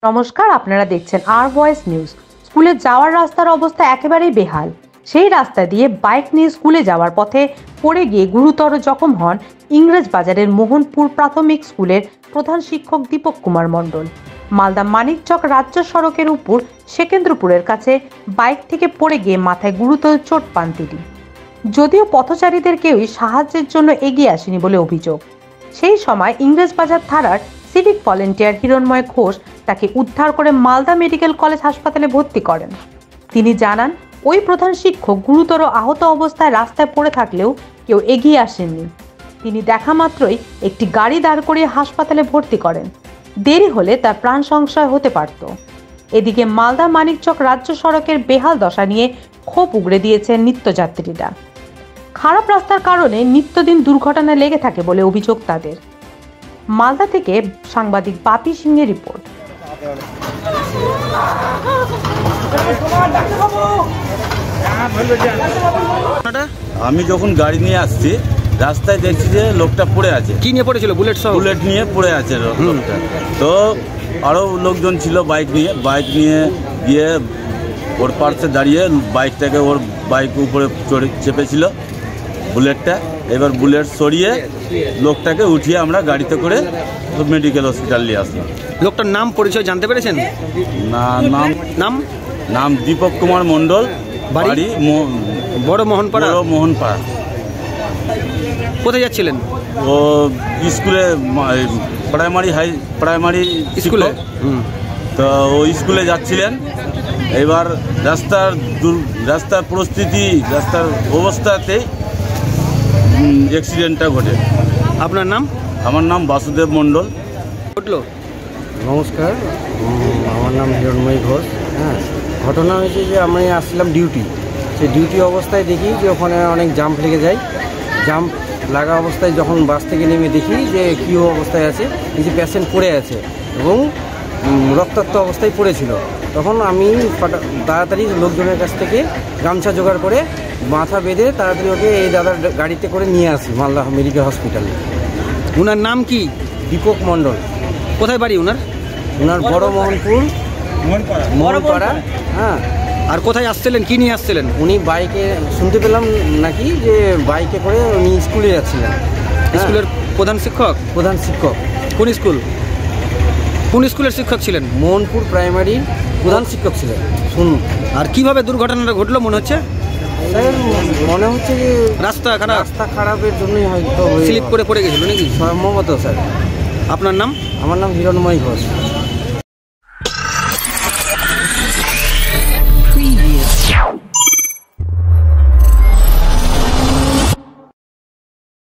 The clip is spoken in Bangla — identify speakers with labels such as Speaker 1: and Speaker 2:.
Speaker 1: নমস্কার, আপনারা দেখছেন আর ভয়েস নিউজ। স্কুলে যাওয়ার রাস্তার অবস্থা একেবারেই বেহাল। সেই রাস্তা দিয়ে বাইক নিয়ে স্কুলে যাওয়ার পথে পড়ে গিয়ে গুরুতর জখম হন ইংরেজবাজারের মোহনপুর প্রাথমিক স্কুলের প্রধান শিক্ষক দীপক কুমার মণ্ডল। মালদা মানিকচক রাজ্য সড়কের উপর সেকেন্দ্রপুরের কাছে বাইক থেকে পড়ে গিয়ে মাথায় গুরুতর চোট পান তিনি। যদিও পথচারীদের কেউই সাহায্যের জন্য এগিয়ে আসেনি বলে অভিযোগ। সেই সময় ইংরেজবাজার থানার সিভিক ভলেন্টিয়ার হিরণময় ঘোষ তাকে উদ্ধার করে মালদা মেডিকেল কলেজ হাসপাতালে ভর্তি করেন। তিনি জানান, ওই প্রধান শিক্ষক গুরুতর আহত অবস্থায় রাস্তায় পড়ে থাকলেও কেউ এগিয়ে আসেননি। তিনি দেখা মাত্রই একটি গাড়ি দাঁড় করিয়ে হাসপাতালে ভর্তি করেন। দেরি হলে তার প্রাণ সংশয় হতে পারত। এদিকে মালদা মানিকচক রাজ্য সড়কের বেহাল দশা নিয়ে ক্ষোভ উগড়ে দিয়েছেন নিত্যযাত্রীরা। খারাপ রাস্তার কারণে নিত্যদিন দুর্ঘটনা লেগে থাকে বলে অভিযোগ তাদের। মালদা থেকে সাংবাদিক বাপি সিংহের রিপোর্ট।
Speaker 2: আমি যখন গাড়ি নিয়ে আসছি রাস্তায় দেখছি যে লোকটা পড়ে আছে।
Speaker 3: কি নিয়ে পড়েছিল? বুলেট
Speaker 2: নিয়ে পড়ে আছে লোকটা। তো আরো লোকজন ছিল বাইক নিয়ে গিয়ে ওর পাশে দাঁড়িয়ে বাইকটাকে ওর বাইক উপরে চেপেছিল বুলেটটা। এবার বুলেট সরিয়ে লোকটাকে উঠিয়ে আমরা গাড়িতে করে মেডিকেল হসপিটাল নিয়ে আসলাম।
Speaker 3: লোকটার নাম পরিচয় জানতে পেরেছেন?
Speaker 2: না,
Speaker 3: নাম
Speaker 2: নাম দীপক কুমার মণ্ডল, বাড়ি
Speaker 3: বড় মোহনপাড়া। কোথায় যাচ্ছিলেন?
Speaker 2: ও স্কুলে, প্রাইমারি স্কুলে। তো ও স্কুলে যাচ্ছিলেন। এবার রাস্তার পরিস্থিতি, রাস্তার অবস্থাতেই অ্যাক্সিডেন্টটা ঘটে।
Speaker 3: আপনার নাম?
Speaker 2: আমার নাম বাসুদেব মণ্ডল।
Speaker 3: ঘটলো।
Speaker 4: নমস্কার, আমার নাম হিরণময় ঘোষ। হ্যাঁ, ঘটনা হয়েছে যে আমি আসছিলাম ডিউটি। সেই ডিউটি অবস্থায় দেখি যে ওখানে অনেক জাম্প লেগে যায়। জাম্প লাগা অবস্থায় যখন বাস থেকে নেমে দেখি যে কী অবস্থায় আছে, কিছু পেশেন্ট পড়ে আছে এবং রক্তাক্ত অবস্থায় পড়েছিল। তখন আমি তাড়াতাড়ি লোকজনের কাছ থেকে গামছা জোগাড় করে মাথা বেঁধে তাড়াতাড়ি ওকে এই দাদার গাড়িতে করে নিয়ে আসি মালদা মেডিকেল হসপিটালে।
Speaker 3: ওনার নাম কি?
Speaker 4: দীপক মণ্ডল।
Speaker 3: কোথায় বাড়ি ওনার?
Speaker 4: ওনার বড় মোহনপুর, মোহনপাড়া। হ্যাঁ।
Speaker 3: আর কোথায় আসছিলেন, কি নিয়ে আসছিলেন?
Speaker 4: উনি বাইকে, শুনতে পেলাম নাকি যে বাইকে করে উনি স্কুলে যাচ্ছিলেন।
Speaker 3: স্কুলের প্রধান শিক্ষক?
Speaker 4: প্রধান শিক্ষক।
Speaker 3: কোন স্কুল? কোন স্কুলের শিক্ষক ছিলেন?
Speaker 4: মোহনপুর প্রাইমারি প্রধান শিক্ষক ছিলেন। শুনুন।
Speaker 3: আর কিভাবে দুর্ঘটনাটা ঘটলো মনে হচ্ছে?
Speaker 4: মনে হচ্ছে যে
Speaker 3: রাস্তা
Speaker 4: খারাপের জন্যই হয়তো
Speaker 3: স্লিপ করে পড়ে গেছিল নাকি?
Speaker 4: সম্ভবত স্যার।
Speaker 3: আপনার নাম?
Speaker 4: আমার নাম হিরণময় ঘোষ।